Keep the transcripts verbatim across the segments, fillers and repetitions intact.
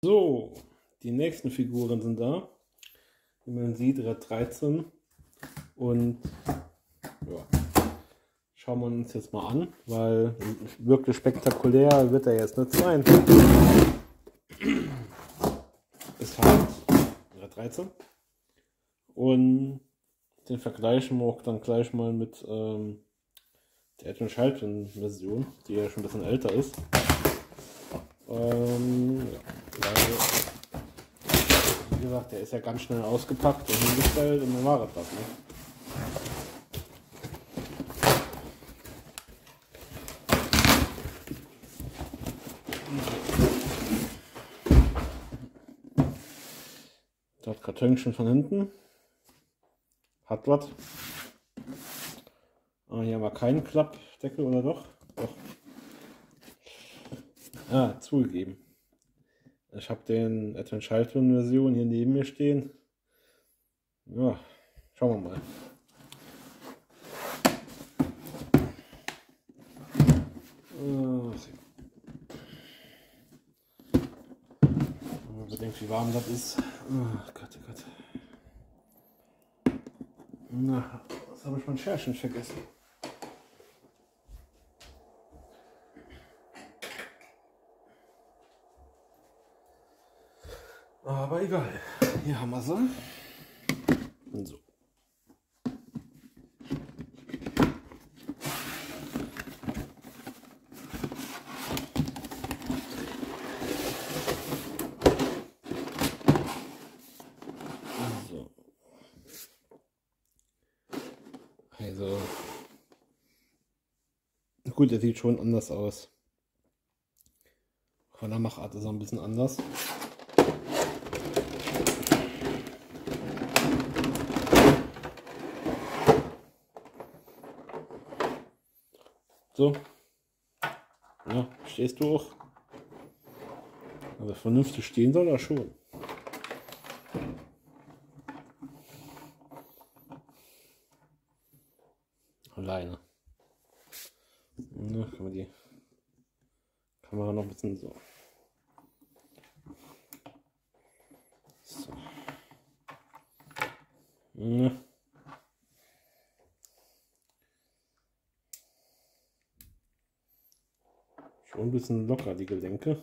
So, die nächsten Figuren sind da. Wie man sieht, Red dreizehn. Und ja, schauen wir uns jetzt mal an, weil wirklich spektakulär wird er jetzt nicht sein. Ist halt Red dreizehn. Und den vergleichen wir auch dann gleich mal mit ähm, der Edwin Schaltwin Version, die ja schon ein bisschen älter ist. Ähm, ja, weil, wie gesagt, der ist ja ganz schnell ausgepackt und hingestellt und dann war das das, ne? Das Kartönchen von hinten hat was. Ah, hier haben wir keinen Klappdeckel, oder doch? Doch. Ah, zugegeben. Ich habe den Edwin Schaltwin Version hier neben mir stehen. Ja, schauen wir mal. Man bedenkt, wie warm das ist. Oh Gott, oh Gott. Na, was habe ich mein Scherchen vergessen? Aber egal. Hier haben wir sie. So. So. Also. Gut, der sieht schon anders aus. Von der Machart ist er ein bisschen anders. So. Ja, stehst du auch? Also vernünftig stehen soll er schon. Alleine. Na, kann man die Kamera noch ein bisschen so. So. Na. Schon ein bisschen locker die Gelenke.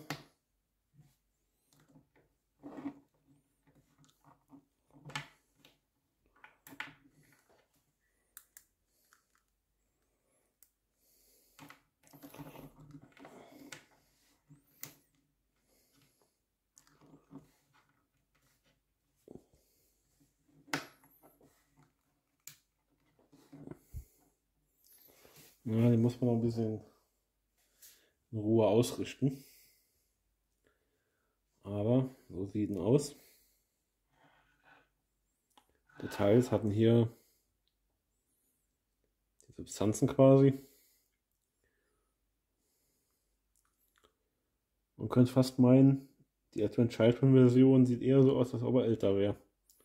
Ja, den muss man noch ein bisschen in Ruhe ausrichten. Aber so sieht es aus. Details hatten hier die Substanzen quasi. Man könnte fast meinen, die Edwin Schaltwin Version sieht eher so aus, als ob er älter wäre.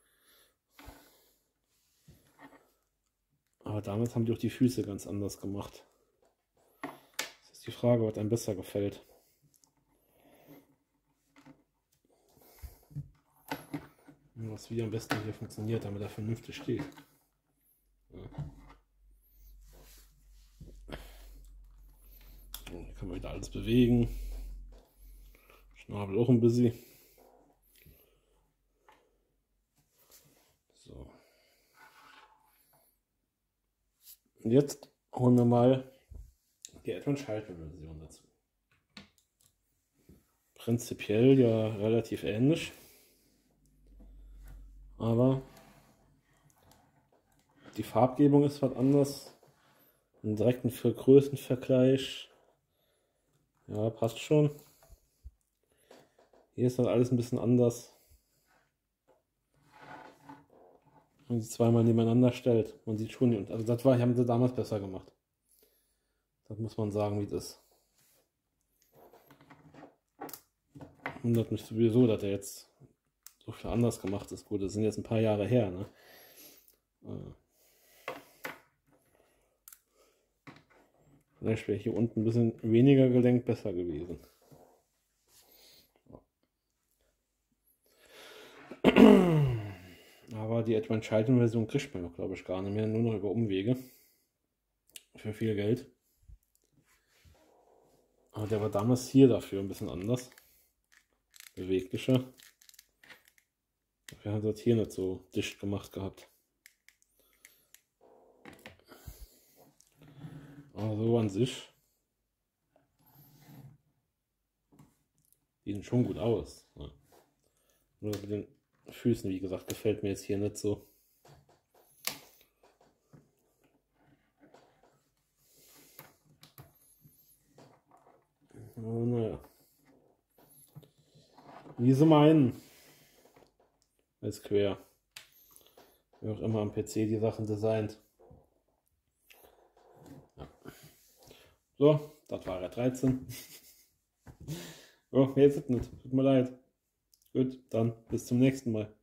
Aber damals haben die auch die Füße ganz anders gemacht. Das ist die Frage, was einem besser gefällt. Was wie am besten hier funktioniert, damit er vernünftig steht. Ja. Hier kann man wieder alles bewegen. Schnabel auch ein bisschen. So. Und jetzt holen wir mal die Edwin Schaltwin Version dazu. Prinzipiell ja relativ ähnlich. Aber die Farbgebung ist was anders. Einen direkten für Größenvergleich. Ja, passt schon. Hier ist dann alles ein bisschen anders. Wenn man sie zweimal nebeneinander stellt, man sieht schon, also das war, haben sie damals besser gemacht. Das muss man sagen, wie es ist. Wundert mich sowieso, dass er jetzt so viel anders gemacht ist. Gut, das sind jetzt ein paar Jahre her, ne? Vielleicht wäre hier unten ein bisschen weniger Gelenk besser gewesen. Advanced Children Version kriegt man doch, glaube ich, gar nicht mehr, nur noch über Umwege. Für viel Geld. Aber der war damals hier dafür ein bisschen anders. Beweglicher. Dafür hat er das hier nicht so dicht gemacht gehabt. Aber so an sich. Die sehen schon gut aus. Ja. Nur mit den Füßen, wie gesagt, gefällt mir jetzt hier nicht so. Aber naja. Wie sie meinen. Ist quer. Wie auch immer am P C die Sachen designt. Ja. So, das war R dreizehn. Oh, jetzt nicht. Tut mir leid. Gut, dann bis zum nächsten Mal.